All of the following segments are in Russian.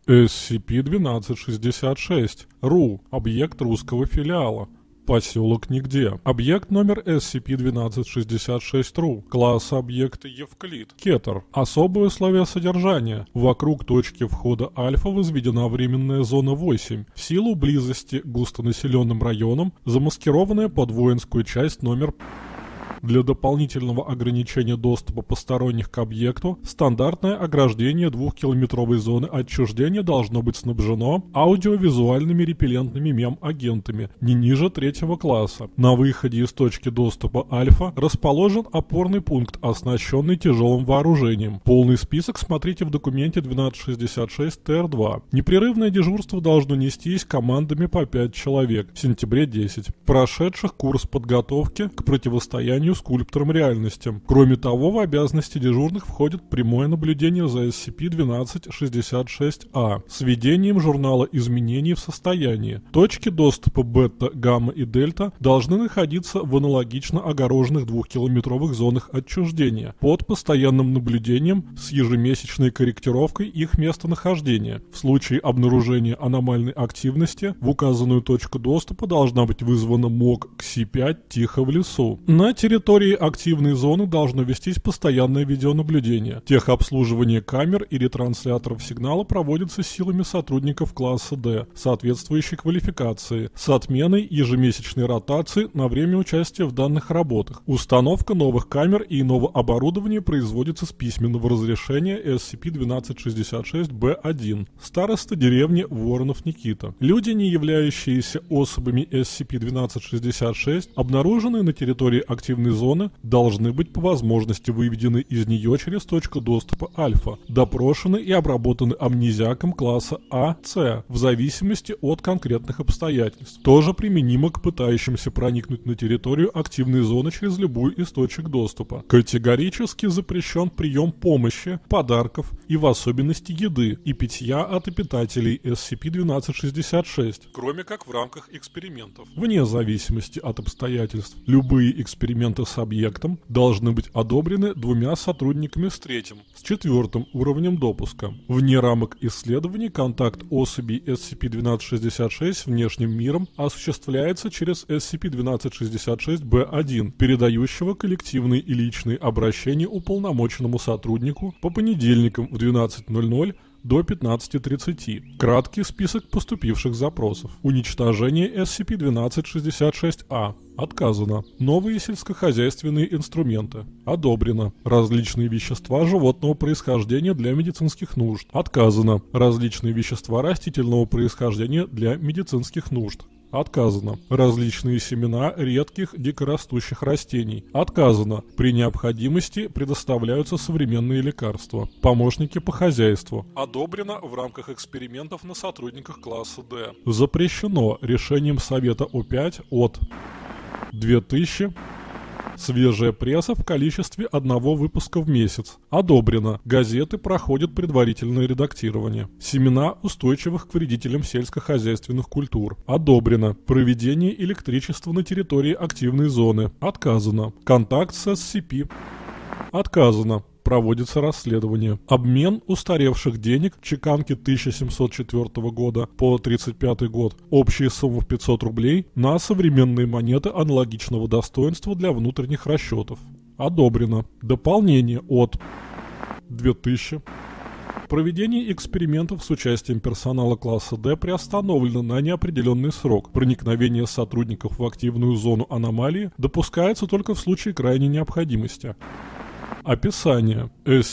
SCP-1266. РУ. Объект русского филиала. Поселок нигде. Объект номер SCP-1266-RU. Класс объекта Евклид. Кетер. Особые условия содержания. Вокруг точки входа Альфа возведена временная зона 8. В силу близости к густонаселенным районам, замаскированная под воинскую часть номер... Для дополнительного ограничения доступа посторонних к объекту, стандартное ограждение 2-километровой зоны отчуждения должно быть снабжено аудиовизуальными репеллентными мем-агентами не ниже 3-го класса. На выходе из точки доступа Альфа расположен опорный пункт, оснащенный тяжелым вооружением. Полный список смотрите в документе 1266-TR2. Непрерывное дежурство должно нестись командами по 5 человек. В сентябре 10. Прошедших курс подготовки к противостоянию скульптором реальности. Кроме того, в обязанности дежурных входит прямое наблюдение за SCP-1266-A с ведением журнала изменений в состоянии. Точки доступа бета, гамма и дельта должны находиться в аналогично огороженных 2-километровых зонах отчуждения под постоянным наблюдением с ежемесячной корректировкой их местонахождения. В случае обнаружения аномальной активности в указанную точку доступа должна быть вызвана МОК КСИ-5 «Тихо в лесу». На территории активной зоны должно вестись постоянное видеонаблюдение. Техобслуживание камер и ретрансляторов сигнала проводится силами сотрудников класса D, соответствующей квалификации, с отменой ежемесячной ротации на время участия в данных работах. Установка новых камер и иного оборудования производится с письменного разрешения SCP-1266-B1. Староста деревни Воронов Никита. Люди, не являющиеся особами SCP-1266, обнаруженные на территории активной зоны, должны быть по возможности выведены из нее через точку доступа Альфа, допрошены и обработаны амнезиаком класса А-С в зависимости от конкретных обстоятельств. Тоже применимо к пытающимся проникнуть на территорию активной зоны через любую из точек доступа. Категорически запрещен прием помощи, подарков и в особенности еды и питья от обитателей SCP-1266, кроме как в рамках экспериментов. Вне зависимости от обстоятельств, любые эксперименты с объектом должны быть одобрены 2 сотрудниками с 3-м, с 4-м уровнем допуска. Вне рамок исследований контакт особей SCP-1266 с внешним миром осуществляется через SCP-1266-B1, передающего коллективные и личные обращения уполномоченному сотруднику по понедельникам в 12:00 до 15:30. Краткий список поступивших запросов. Уничтожение SCP-1266-A. Отказано. Новые сельскохозяйственные инструменты. Одобрено. Различные вещества животного происхождения для медицинских нужд. Отказано. Различные вещества растительного происхождения для медицинских нужд. Отказано. Различные семена редких дикорастущих растений. Отказано. При необходимости предоставляются современные лекарства. Помощники по хозяйству. Одобрено в рамках экспериментов на сотрудниках класса D. Запрещено решением Совета О5 от 2000. Свежая пресса в количестве 1 выпуска в месяц. Одобрено. Газеты проходят предварительное редактирование. Семена устойчивых к вредителям сельскохозяйственных культур. Одобрено. Проведение электричества на территории активной зоны. Отказано. Контакт с SCP. Отказано. Проводится расследование. Обмен устаревших денег чеканки 1704 года по 1935 год. Общая сумма в 500 рублей на современные монеты аналогичного достоинства для внутренних расчетов. Одобрено. Дополнение от 2000. Проведение экспериментов с участием персонала класса D приостановлено на неопределенный срок. Проникновение сотрудников в активную зону аномалии допускается только в случае крайней необходимости. Описание.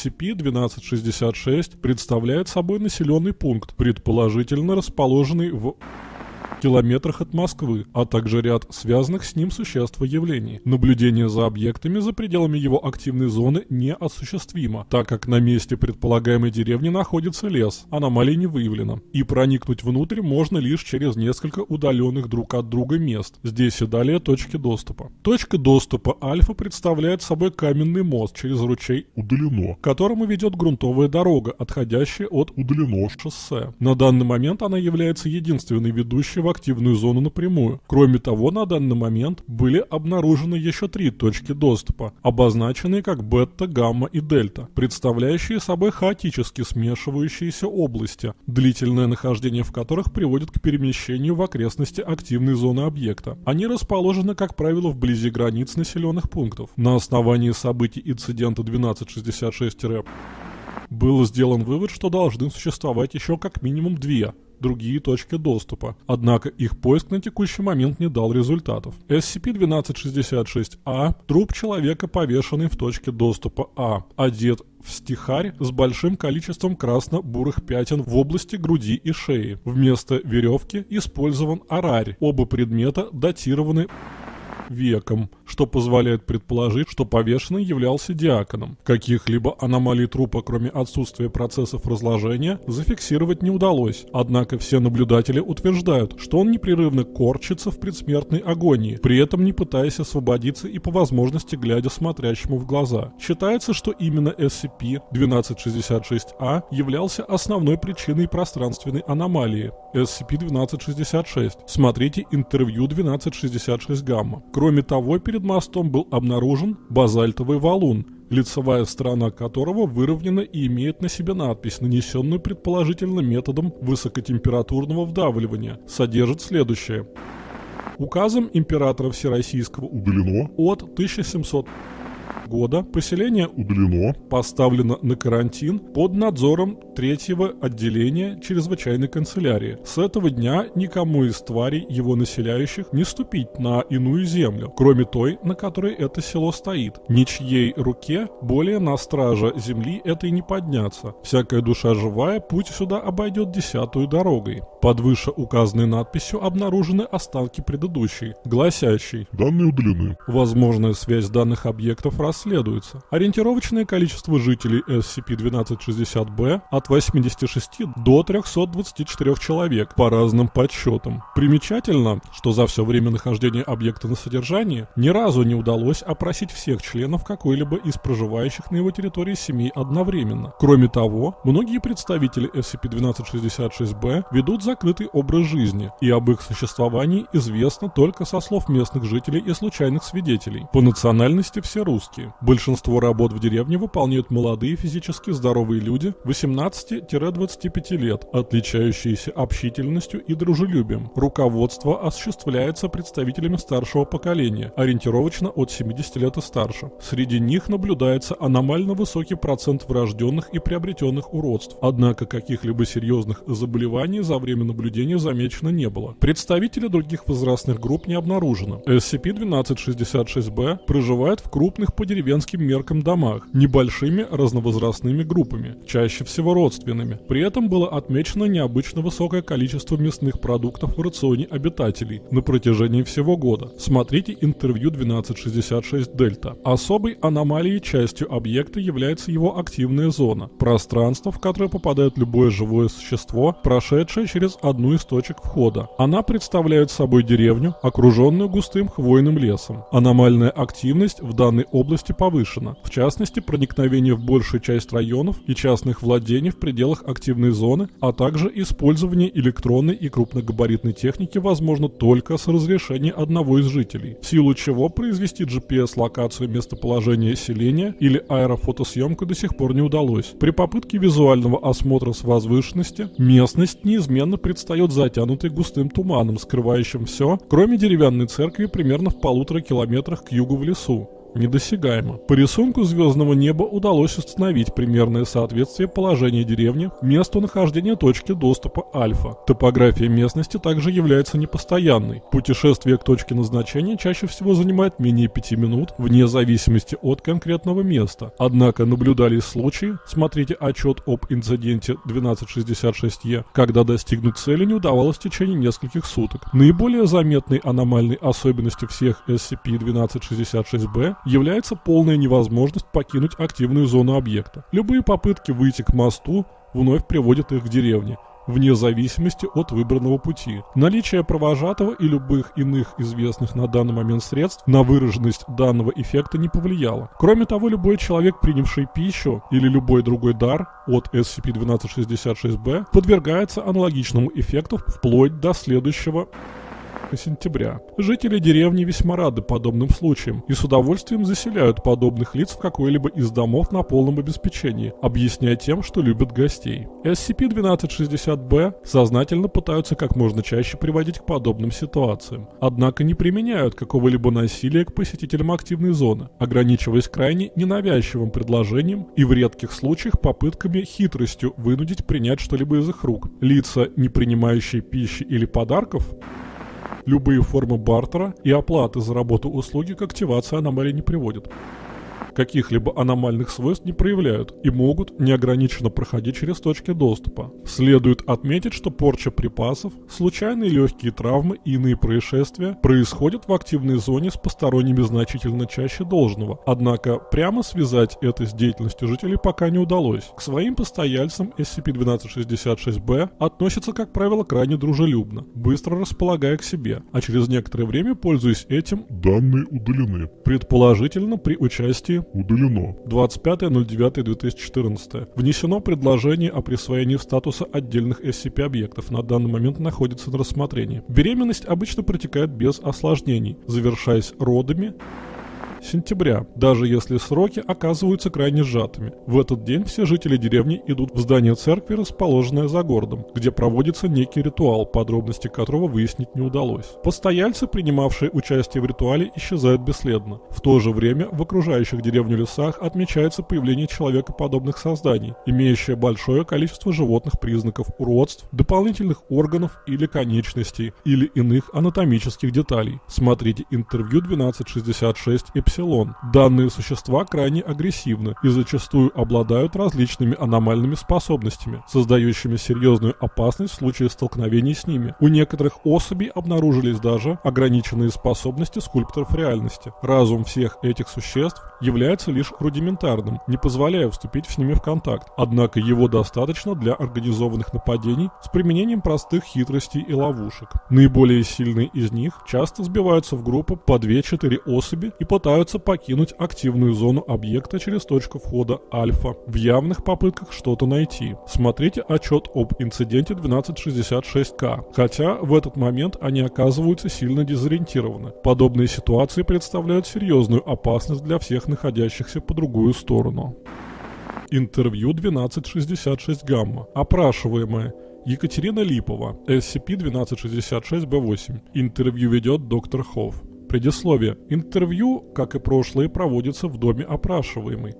SCP-1266 представляет собой населенный пункт, предположительно расположенный в километрах от Москвы, а также ряд связанных с ним существ и явлений. Наблюдение за объектами за пределами его активной зоны неосуществимо, так как на месте предполагаемой деревни находится лес, аномалий не выявлено, и проникнуть внутрь можно лишь через несколько удаленных друг от друга мест, здесь и далее точки доступа. Точка доступа Альфа представляет собой каменный мост через ручей Удалено, к которому ведет грунтовая дорога, отходящая от Удалено шоссе. На данный момент она является единственной ведущей в активную зону напрямую. Кроме того, на данный момент были обнаружены еще 3 точки доступа, обозначенные как бета, гамма и дельта, представляющие собой хаотически смешивающиеся области, длительное нахождение в которых приводит к перемещению в окрестности активной зоны объекта. Они расположены, как правило, вблизи границ населенных пунктов. На основании событий инцидента 1266- был сделан вывод, что должны существовать еще как минимум 2 другие точки доступа, однако их поиск на текущий момент не дал результатов. SCP-1266-A – труп человека, повешенный в точке доступа А, одет в стихарь с большим количеством красно-бурых пятен в области груди и шеи. Вместо веревки использован арарь. Оба предмета датированы веком, что позволяет предположить, что повешенный являлся диаконом. Каких-либо аномалий трупа, кроме отсутствия процессов разложения, зафиксировать не удалось. Однако все наблюдатели утверждают, что он непрерывно корчится в предсмертной агонии, при этом не пытаясь освободиться и по возможности глядя смотрящему в глаза. Считается, что именно SCP-1266-A являлся основной причиной пространственной аномалии. SCP-1266. Смотрите интервью 1266 гамма. Кроме того, перед мостом был обнаружен базальтовый валун, лицевая сторона которого выровнена и имеет на себе надпись, нанесенную предположительно методом высокотемпературного вдавливания. Содержит следующее. Указом императора Всероссийского удалено от 1700 года поселение удалено, поставлено на карантин под надзором 3-го отделения чрезвычайной канцелярии. С этого дня никому из тварей, его населяющих, не ступить на иную землю, кроме той, на которой это село стоит. Ничьей руке более на страже земли этой не подняться. Всякая душа живая путь сюда обойдет 10-ю дорогой. Под вышеуказанной надписью обнаружены останки предыдущей, гласящей: данные удалены. Возможная связь данных объектов расследуется. Ориентировочное количество жителей SCP-1260-B от 86 до 324 человек по разным подсчетам. Примечательно, что за все время нахождения объекта на содержании ни разу не удалось опросить всех членов какой-либо из проживающих на его территории семей одновременно. Кроме того, многие представители SCP-1266-B ведут закрытый образ жизни, и об их существовании известно только со слов местных жителей и случайных свидетелей. По национальности все русские. Большинство работ в деревне выполняют молодые физически здоровые люди 18-25 лет, отличающиеся общительностью и дружелюбием. Руководство осуществляется представителями старшего поколения, ориентировочно от 70 лет и старше. Среди них наблюдается аномально высокий процент врожденных и приобретенных уродств, однако каких-либо серьезных заболеваний за время наблюдения замечено не было. Представители других возрастных групп не обнаружено. SCP-1266-B проживает в крупных по деревенским меркам домах, небольшими разновозрастными группами, чаще всего родственными. При этом было отмечено необычно высокое количество мясных продуктов в рационе обитателей на протяжении всего года. Смотрите интервью 1266 Дельта. Особой аномалией частью объекта является его активная зона, пространство, в которое попадает любое живое существо, прошедшее через одну из точек входа. Она представляет собой деревню, окруженную густым хвойным лесом. Аномальная активность в данной области повышена. В частности, проникновение в большую часть районов и частных владений в пределах активной зоны, а также использование электронной и крупногабаритной техники возможно только с разрешения одного из жителей, в силу чего произвести GPS-локацию местоположения селения или аэрофотосъемку до сих пор не удалось. При попытке визуального осмотра с возвышенности местность неизменно предстает затянутой густым туманом, скрывающим все, кроме деревянной церкви примерно в 1,5 километрах к югу в лесу. Недосягаемо. По рисунку звездного неба удалось установить примерное соответствие положения деревни месту нахождения точки доступа Альфа. Топография местности также является непостоянной. Путешествие к точке назначения чаще всего занимает менее 5 минут, вне зависимости от конкретного места. Однако наблюдались случаи, смотрите отчет об инциденте 1266-E, когда достигнуть цели не удавалось в течение нескольких суток. Наиболее заметной аномальной особенностью всех SCP-1266-B является полная невозможность покинуть активную зону объекта. Любые попытки выйти к мосту вновь приводят их к деревне. вне зависимости от выбранного пути. Наличие провожатого и любых иных известных на данный момент средств на выраженность данного эффекта не повлияло. Кроме того, любой человек, принявший пищу или любой другой дар от SCP-1266-B, подвергается аналогичному эффекту вплоть до следующего сентября. Жители деревни весьма рады подобным случаям и с удовольствием заселяют подобных лиц в какой-либо из домов на полном обеспечении, объясняя тем, что любят гостей. SCP-1260-B сознательно пытаются как можно чаще приводить к подобным ситуациям, однако не применяют какого-либо насилия к посетителям активной зоны, ограничиваясь крайне ненавязчивым предложением и в редких случаях попытками хитростью вынудить принять что-либо из их рук. Лица, не принимающие пищи или подарков, любые формы бартера и оплаты за работу услуги к активации аномалий не приводят. Каких-либо аномальных свойств не проявляют и могут неограниченно проходить через точки доступа. Следует отметить, что порча припасов, случайные легкие травмы и иные происшествия происходят в активной зоне с посторонними значительно чаще должного, однако прямо связать это с деятельностью жителей пока не удалось. К своим постояльцам SCP-1266-B относятся, как правило, крайне дружелюбно, быстро располагая к себе, а через некоторое время, пользуясь этим, данные удалены. Предположительно, при участии удалено. 25.09.2014. Внесено предложение о присвоении статуса отдельных SCP-объектов. На данный момент находится на рассмотрении. Беременность обычно протекает без осложнений, завершаясь родами сентября, даже если сроки оказываются крайне сжатыми. В этот день все жители деревни идут в здание церкви, расположенное за городом, где проводится некий ритуал, подробности которого выяснить не удалось. Постояльцы, принимавшие участие в ритуале, исчезают бесследно. В то же время в окружающих деревню лесах отмечается появление человекоподобных созданий, имеющее большое количество животных признаков уродств, дополнительных органов или конечностей, или иных анатомических деталей. Смотрите интервью 1266 Эпсилон. Данные существа крайне агрессивны и зачастую обладают различными аномальными способностями, создающими серьезную опасность в случае столкновений с ними. У некоторых особей обнаружились даже ограниченные способности скульпторов реальности. Разум всех этих существ является лишь рудиментарным, не позволяя вступить с ними в контакт, однако его достаточно для организованных нападений с применением простых хитростей и ловушек. Наиболее сильные из них часто сбиваются в группы по 2-4 особи и пытаются покинуть активную зону объекта через точку входа Альфа в явных попытках что-то найти. Смотрите отчет об инциденте 1266К, хотя в этот момент они оказываются сильно дезориентированы. Подобные ситуации представляют серьезную опасность для всех находящихся по другую сторону. Интервью 1266 Гамма. Опрашиваемая Екатерина Липова, SCP-1266-B8. Интервью ведет доктор Хофф. Предисловие. Интервью, как и прошлые, проводится в доме опрашиваемой.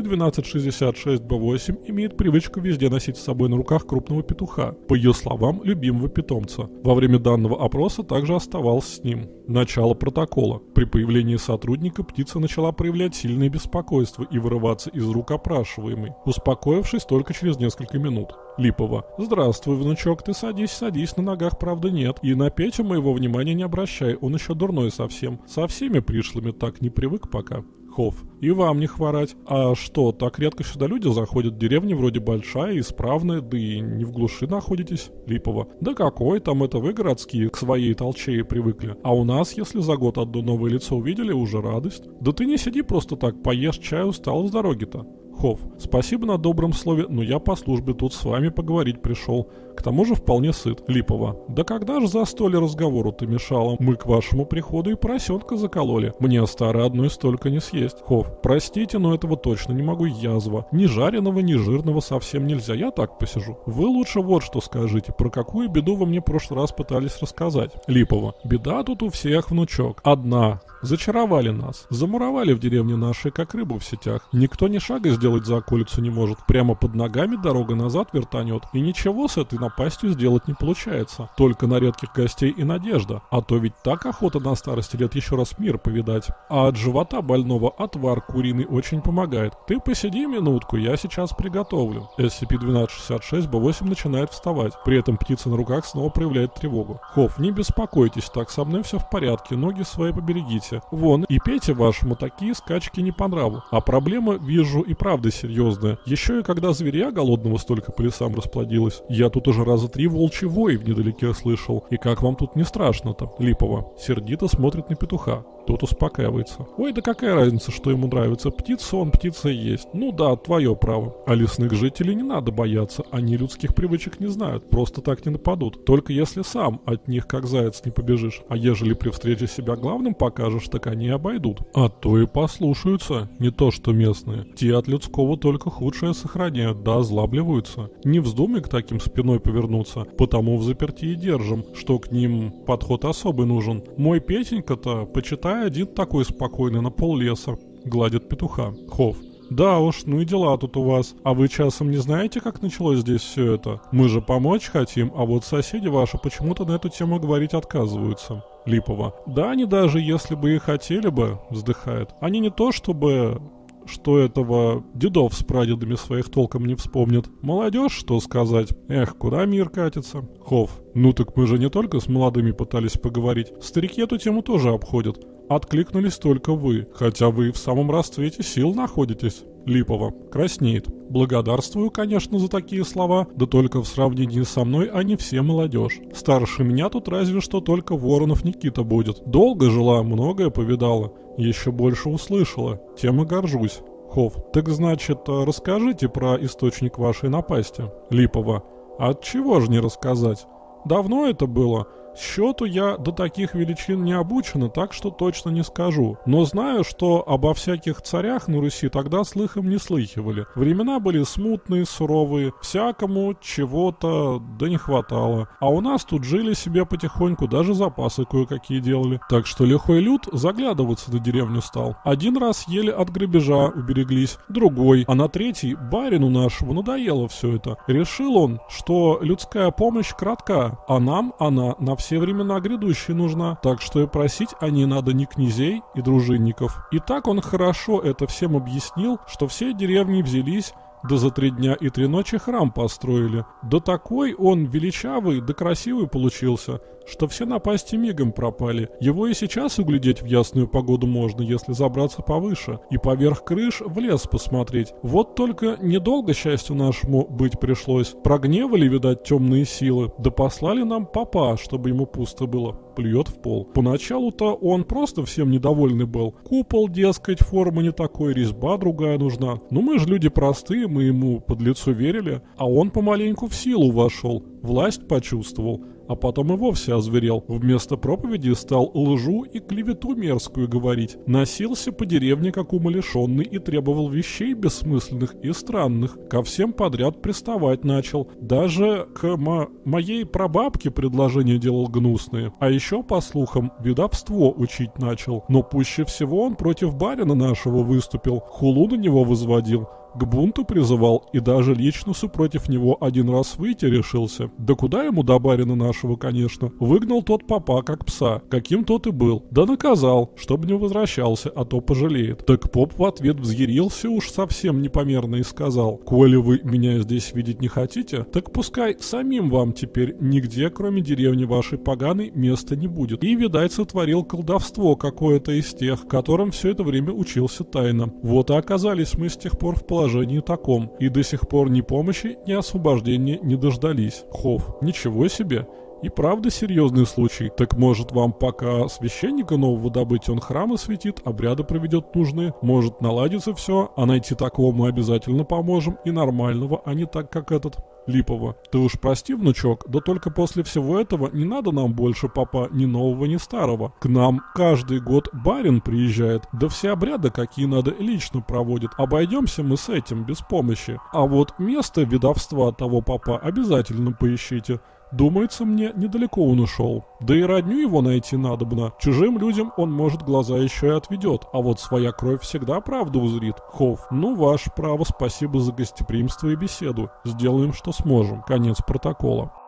SCP-1266-B8 имеет привычку везде носить с собой на руках крупного петуха, по ее словам, любимого питомца. Во время данного опроса также оставался с ним. Начало протокола. При появлении сотрудника птица начала проявлять сильное беспокойство и вырываться из рук опрашиваемой, успокоившись только через несколько минут. Липова. Здравствуй, внучок, ты садись, на ногах правда нет. И на Петю моего внимания не обращай, он еще дурной совсем. Со всеми пришлыми так не привык пока. Хофф. И вам не хворать. А что, так редко сюда люди заходят? Деревня вроде большая, исправная, да и не в глуши находитесь? Липова. Да какой там, это вы городские к своей толчее привыкли. А у нас, если за год одно новое лицо увидели, уже радость. Да ты не сиди просто так, поешь чай, устал с дороги-то. Хофф. Спасибо на добром слове, но я по службе тут с вами поговорить пришел. К тому же вполне сыт. Липова. Да когда же застолье разговору-то мешало? Мы к вашему приходу и поросенка закололи. Мне старой одной столько не съесть. Хофф. Простите, но этого точно не могу, язва. Ни жареного, ни жирного совсем нельзя, я так посижу. Вы лучше вот что скажите, про какую беду вы мне в прошлый раз пытались рассказать? Липова. Беда тут у всех, внучок. Одна. Зачаровали нас. Замуровали в деревне нашей, как рыбу в сетях. Никто ни шага сделать за околицу не может. Прямо под ногами дорога назад вертанет. И ничего с этой напастью сделать не получается. Только на редких гостей и надежда. А то ведь так охота на старости лет еще раз мир повидать. А от живота больного отвар куриный очень помогает. Ты посиди минутку, я сейчас приготовлю. SCP-1266-B8 начинает вставать. При этом птица на руках снова проявляет тревогу. Хофф, не беспокойтесь, так со мной все в порядке, ноги свои поберегите. Вон, и Пете вашему такие скачки не по нраву. А проблема, вижу, и правда правда серьезная. Еще и когда зверя голодного столько по лесам расплодилось. Я тут уже раза 3 волчий вой вдалеке слышал. И как вам тут не страшно-то? Липова сердито смотрит на петуха. Тот успокаивается. Ой, да какая разница, что ему нравится. Птица он, птица и есть. Ну да, твое право. А лесных жителей не надо бояться. Они людских привычек не знают. Просто так не нападут. Только если сам от них как заяц не побежишь. А ежели при встрече себя главным покажешь, так они обойдут. А то и послушаются. Не то что местные. Те от людского только худшее сохраняют, да озлабливаются. Не вздумай к таким спиной повернуться. Потому в заперти и держим, что к ним подход особый нужен. Мой Петенька-то, почитай, один такой спокойный на пол леса. Гладит петуха. Хов. Да уж, ну и дела тут у вас. А вы часом не знаете, как началось здесь все это? Мы же помочь хотим, а вот соседи ваши почему-то на эту тему говорить отказываются. Липова. Да они даже, если бы и хотели бы, вздыхает. Они не то чтобы... что этого дедов с прадедами своих толком не вспомнят. Молодежь, что сказать? Эх, куда мир катится? Хов. Ну так мы же не только с молодыми пытались поговорить. Старики эту тему тоже обходят. Откликнулись только вы, хотя вы в самом расцвете сил находитесь. Липова. Краснеет. Благодарствую, конечно, за такие слова, да только в сравнении со мной они все молодежь. Старше меня тут разве что только Воронов Никита будет. Долго жила, многое повидала, еще больше услышала, тем и горжусь. Хов. Так значит, расскажите про источник вашей напасти. Липова. От чего же не рассказать? Давно это было. Счету я до таких величин не обучена, так что точно не скажу. Но знаю, что обо всяких царях на Руси тогда слыхом не слыхивали. Времена были смутные, суровые, всякому чего-то да не хватало. А у нас тут жили себе потихоньку, даже запасы кое-какие делали. Так что лихой люд заглядываться на деревню стал. Один раз еле от грабежа убереглись, другой, а на третий барину нашему надоело все это. Решил он, что людская помощь кратка, а нам она на все времена грядущие нужна, так что и просить о ней надо не князей и дружинников. И так он хорошо это всем объяснил, что все деревни взялись, да за 3 дня и 3 ночи храм построили. Да такой он величавый, да красивый получился, что все напасти мигом пропали. Его и сейчас углядеть в ясную погоду можно, если забраться повыше, и поверх крыш в лес посмотреть. Вот только недолго счастью нашему быть пришлось. Прогневали, видать, темные силы, да послали нам попа, чтобы ему пусто было. Плюет в пол. Поначалу-то он просто всем недовольный был. Купол, дескать, форма не такой, резьба другая нужна. Но мы же люди простые, мы ему под лицо верили, а он помаленьку в силу вошел, власть почувствовал, а потом и вовсе озверел. Вместо проповеди стал лжу и клевету мерзкую говорить. Носился по деревне как умалишенный и требовал вещей бессмысленных и странных. Ко всем подряд приставать начал. Даже к моей прабабке предложения делал гнусные. А еще, по слухам, ведовство учить начал. Но пуще всего он против барина нашего выступил, хулу на него возводил. К бунту призывал и даже лично против него один раз выйти решился. Да куда ему до барина нашего, конечно. Выгнал тот попа как пса, каким тот и был. Да наказал, чтобы не возвращался, а то пожалеет. Так поп в ответ взъярился уж совсем непомерно и сказал: «Коли вы меня здесь видеть не хотите, так пускай самим вам теперь нигде, кроме деревни вашей поганой, места не будет». И, видать, сотворил колдовство какое-то из тех, которым все это время учился тайно. Вот и оказались мы с тех пор в положении таком, и до сих пор ни помощи, ни освобождения не дождались. Хов. Ничего себе. И правда серьезный случай. Так может вам пока священника нового добыть, он храмы светит, обряды проведет нужные, может наладится все, а найти такого мы обязательно поможем, и нормального, а не так, как этот. Липова. Ты уж прости, внучок, да только после всего этого не надо нам больше попа ни нового, ни старого. К нам каждый год барин приезжает, да все обряды, какие надо, лично проводит. Обойдемся мы с этим без помощи. А вот место ведовства того попа обязательно поищите. Думается мне, недалеко он ушел. Да и родню его найти надобно. Чужим людям он, может, глаза еще и отведет. А вот своя кровь всегда правду узрит. Хов. Ну, ваше право, спасибо за гостеприимство и беседу. Сделаем, что сможем. Конец протокола.